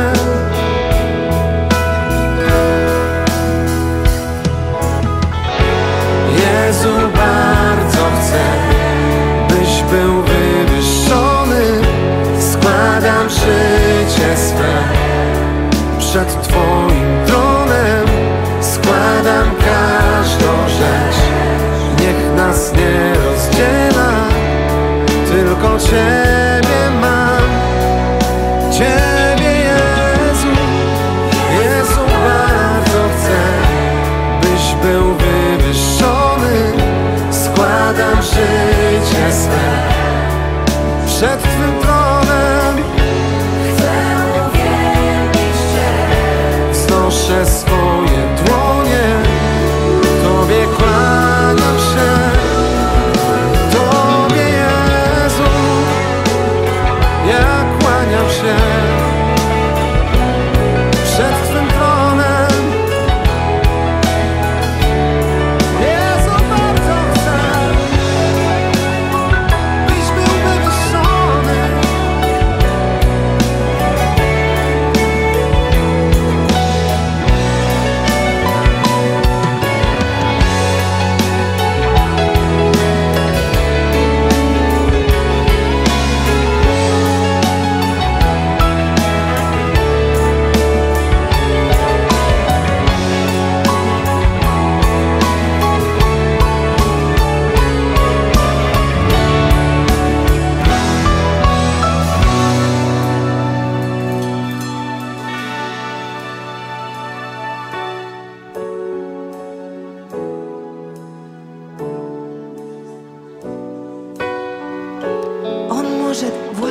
Jezu, bardzo chcę, byś był wywyższony. Składam życie swe przed Twoim tronem. Składam każdą rzecz, niech nas nie rozdziela, tylko Ciebie mam. Ciebie, Jezu, Jezu, bardzo chcę, byś był wywyższony. Składam życie swe przed Twym tronem. Chcę uwielbić Cię, wznoszę swoje dłonie, Tobie kłaniam się. Tobie, Jezu,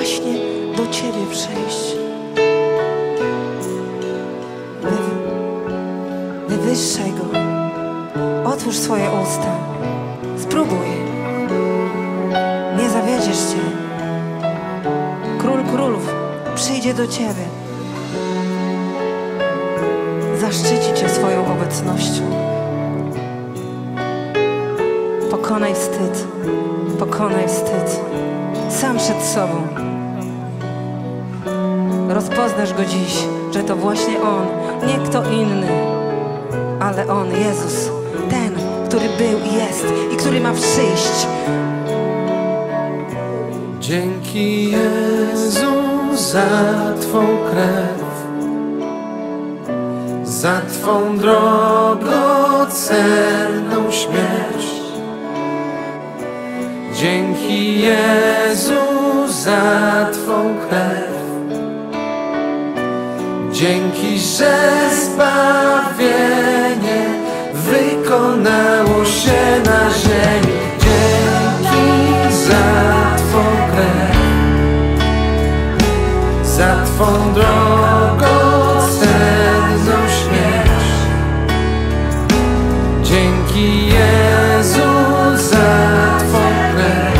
właśnie do Ciebie przyjść. Wywyższaj Go. Otwórz swoje usta. Spróbuj. Nie zawiedziesz Cię. Król królów przyjdzie do Ciebie. Zaszczyci Cię swoją obecnością. Pokonaj wstyd. Pokonaj wstyd. Sam przed sobą. Rozpoznasz Go dziś, że to właśnie On, nie kto inny, ale On, Jezus, ten, który był i jest i który ma przyjść. Dzięki Jezu za Twą krew, za Twą drogocenną śmierć. Dzięki Jezu za Twą krew. Dzięki, że zbawienie wykonało się na ziemi. Dzięki za Twą krew, za Twą drogocenną śmierć. Dzięki Jezu za Twą krew.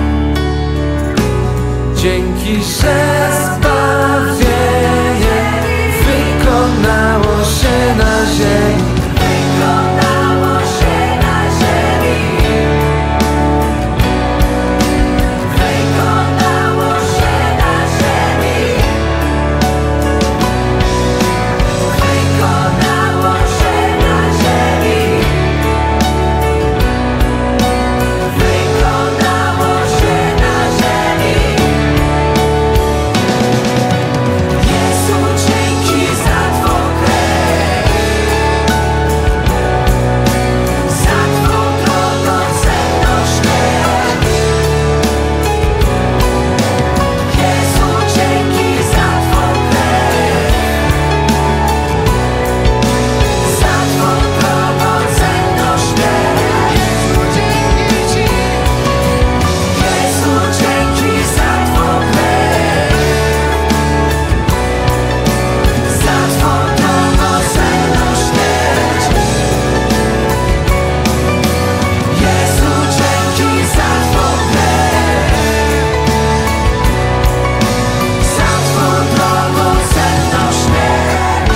Dzięki, że zbawienie wykonało się na ziemi. Wykonało się na ziemi. Wykonało się na ziemi. Wykonało się na ziemi. Wykonało się na ziemi. Jezu, dzięki za Twą krew, za Twą drogocenną śmierć. Jezu, dzięki za Twą krew, za Twą drogocenną śmierć. Jezu, dzięki za Twą krew, za Twą drogocenną śmierć. Jezu, dzięki za Twą krew, za Twą drogocenną śmierć.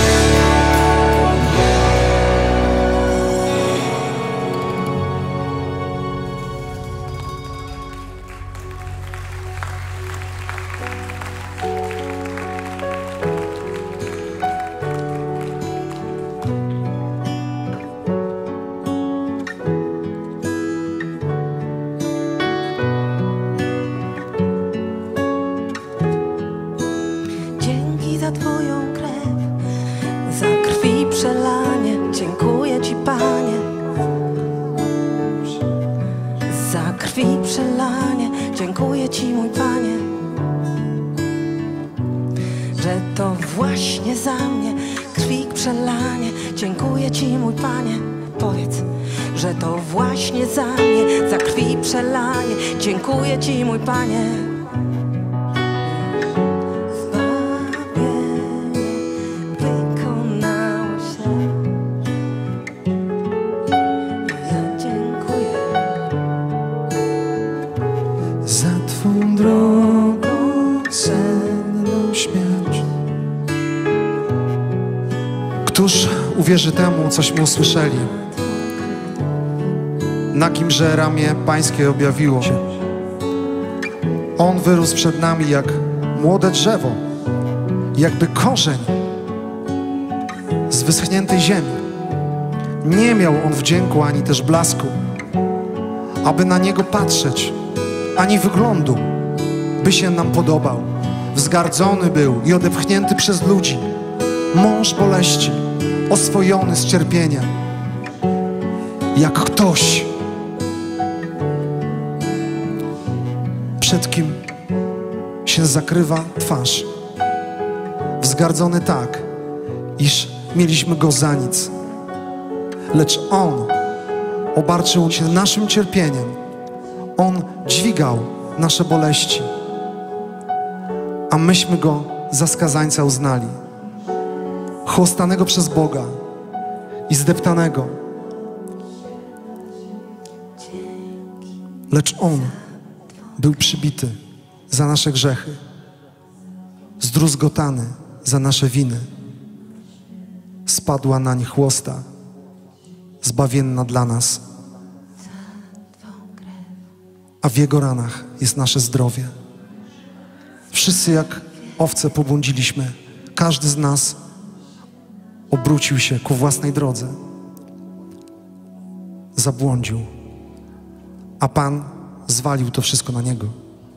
Dzięki za Twoją krew, za krwi przelanie. Dziękuję Ci, Panie, za krwi przelanie. Dziękuję Ci, mój Panie, że to właśnie za mnie krwi przelanie. Dziękuję Ci, mój Panie, powiedz, że to właśnie za mnie, za krwi przelanie. Dziękuję Ci, mój Panie. Wykonało się. Ja dziękuję. Za Twą drogocenną śmierć. Któż uwierzy temu, cośmy usłyszeli? Na kimże ramię Pańskie objawiło się. On wyrósł przed nami jak młode drzewo, jakby korzeń z wyschniętej ziemi. Nie miał on wdzięku ani też blasku, aby na niego patrzeć, ani wyglądu, by się nam podobał. Wzgardzony był i odepchnięty przez ludzi, mąż boleści, oswojony z cierpienia. Jak ktoś, przed kim się zakrywa twarz. Wzgardzony tak, iż mieliśmy go za nic. Lecz On obarczył się naszym cierpieniem. On dźwigał nasze boleści. a myśmy Go za skazańca uznali, chłostanego przez Boga i zdeptanego. Lecz On był przybity za nasze grzechy, zdruzgotany za nasze winy. Spadła nań chłosta zbawienna dla nas, a w Jego ranach jest nasze zdrowie. Wszyscy jak owce pobłądziliśmy, każdy z nas obrócił się ku własnej drodze, zabłądził, a Pan zwalił to wszystko na Niego.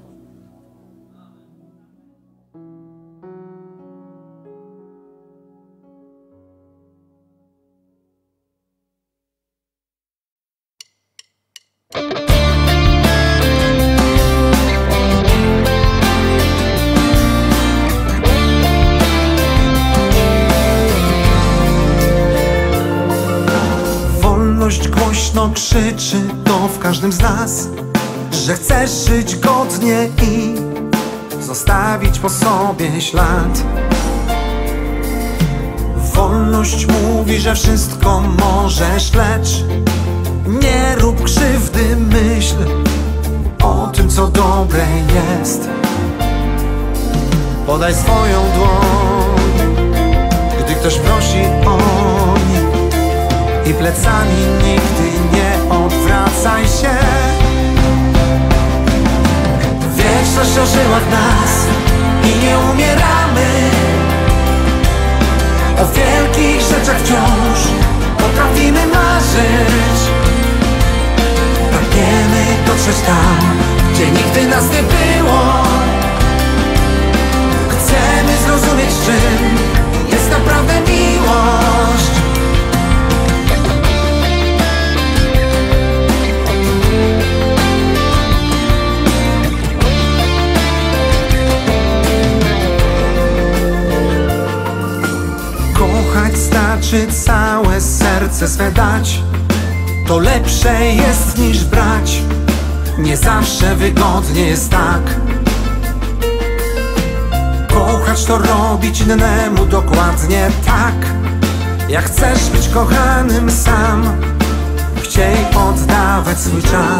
Wolność głośno krzyczy to w każdym z nas, że chcesz żyć godnie i zostawić po sobie ślad. Wolność mówi, że wszystko możesz, lecz nie rób krzywdy, myśl o tym, co dobre jest. Podaj swoją dłoń, gdy ktoś prosi o nie, i plecami nigdy nie odwracaj się. Wieczność ożyła w nas i nie umieramy. O wielkich rzeczach wciąż potrafimy marzyć. Pragniemy dotrzeć tam, gdzie nigdy nas nie było. Chcemy zrozumieć, czym jest naprawdę miłość. Kochać znaczy całe serce swe dać. To lepsze jest niż brać. Nie zawsze wygodnie jest tak. Kochać to robić innemu dokładnie tak, jak chcesz być kochanym sam. Chciej oddawać swój czas,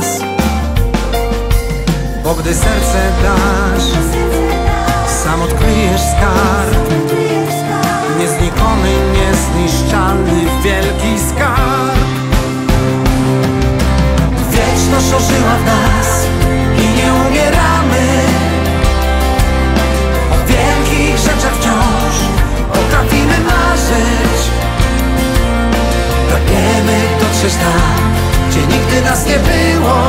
bo gdy serce dasz, sam odkryjesz skarb. Nieznikomy, niezniszczalny, wielki skarb. Wieczność ożyła w nas i nie umieramy. O wielkich rzeczach wciąż potrafimy marzyć. Pragniemy dotrzeć tam, gdzie nigdy nas nie było.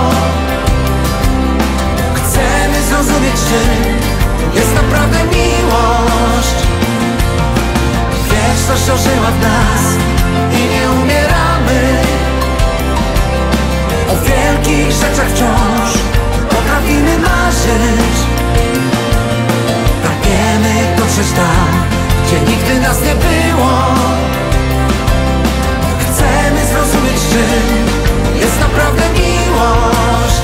Chcemy zrozumieć, czym jest naprawdę miłość. Wieczność ożyła w nas i nie umieramy. O wielkich rzeczach wciąż potrafimy marzyć. Pragniemy dotrzeć tam, gdzie nigdy nas nie było. Chcemy zrozumieć, czym jest naprawdę miłość.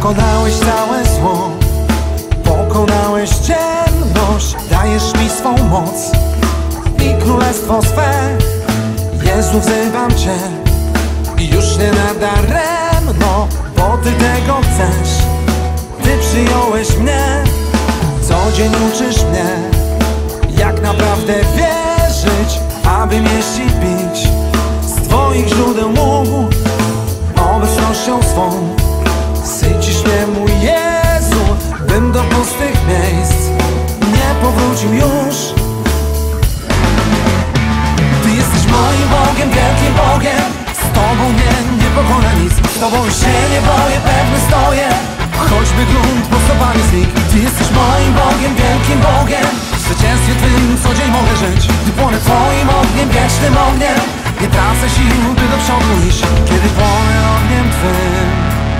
Pokonałeś całe zło, pokonałeś ciemność. Dajesz mi swą moc i królestwo swe. Jezu, wzywam Cię i już nie nadaremno, bo Ty tego chcesz. Ty przyjąłeś mnie, co dzień uczysz mnie, jak naprawdę wierzyć, aby mieść i pić z Twoich źródeł mógł. Obecnością swą sycisz mnie, mój Jezu, bym do pustych miejsc nie powrócił już. Ty jesteś moim Bogiem, wielkim Bogiem. Z Tobą mnie nie pokona nic, z Tobą już się nie boję, pewny stoję, choćby grunt pod stopami znikł. Ty jesteś moim Bogiem, wielkim Bogiem. W zwycięstwie Twym co dzień mogę żyć, gdy płonę Twoim ogniem, wiecznym ogniem. Nie tracę sił, by do przodu iść, kiedy płonę ogniem Twym.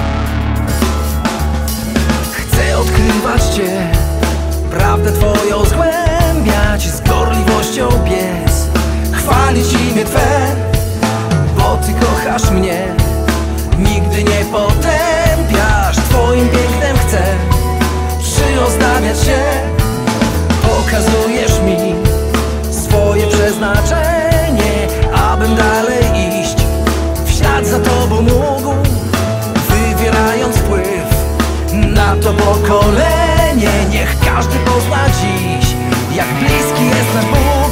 Chcę odkrywać Cię, prawdę Twoją zgłębiać, z gorliwością biec, chwalić imię Twe, bo Ty kochasz mnie, nigdy nie potępiasz. Twoim pięknem chcę przyozdabiać się. Pokazujesz mi swoje przeznaczenie, abym dalej iść w ślad za Tobą mógł, wywierając wpływ na to pokolenie. Niech każdy pozna dziś, jak bliski jest nasz Bóg.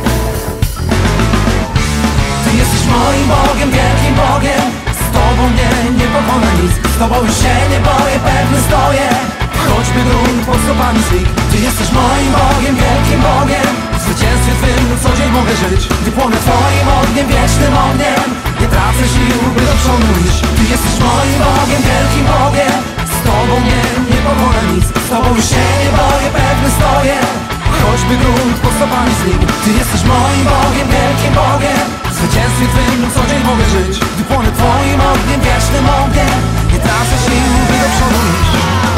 Ty jesteś moim Bogiem, wielkim Bogiem. Z Tobą mnie nie pokona nic, z Tobą już się nie boję, pewny stoję, choćby grunt pod stopami znikł. Ty jesteś moim Bogiem, wielkim Bogiem. W zwycięstwie Twym co dzień mogę żyć, gdy płonę Twoim ogniem, wiecznym ogniem. Nie tracę sił, by do przodu iść. Ty jesteś moim Bogiem, wielkim Bogiem. Z Tobą mnie nie pokona nic, z Tobą już się nie boję, pewny stoję, choćby grunt pod stopami znikł. Ty jesteś moim Bogiem, wielkim Bogiem. W zwycięstwie Twym co dzień mogę żyć, gdy płonę Twoim ogniem, wiecznym ogniem. Nie tracę sił, by do przodu iść.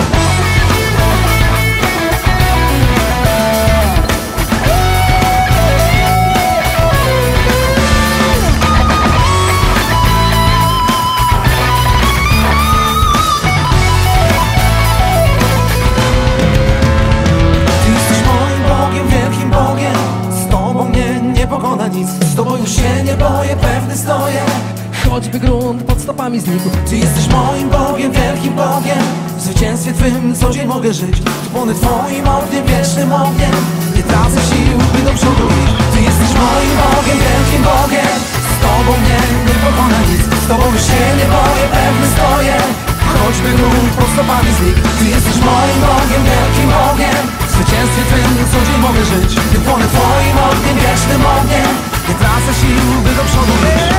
Nic. Z Tobą już się nie boję, pewny stoję, choćby grunt pod stopami znikł. Ty jesteś moim Bogiem, wielkim Bogiem. W zwycięstwie Twym co dzień mogę żyć, tu płonę Twoim ogniem, wiecznym ogniem. Nie tracę sił, by do przodu iść. Ty jesteś moim Bogiem, wielkim Bogiem. Z Tobą mnie nie pokona nic, z Tobą już się nie boję, pewny stoję, choćby grunt pod stopami znikł. Ty jesteś moim Bogiem, wielkim Bogiem. W zwycięstwie Twym co dzień mogę żyć, gdy płonę Twoim ogniem, wiecznym ogniem. Nie tracę sił, by do przodu iść.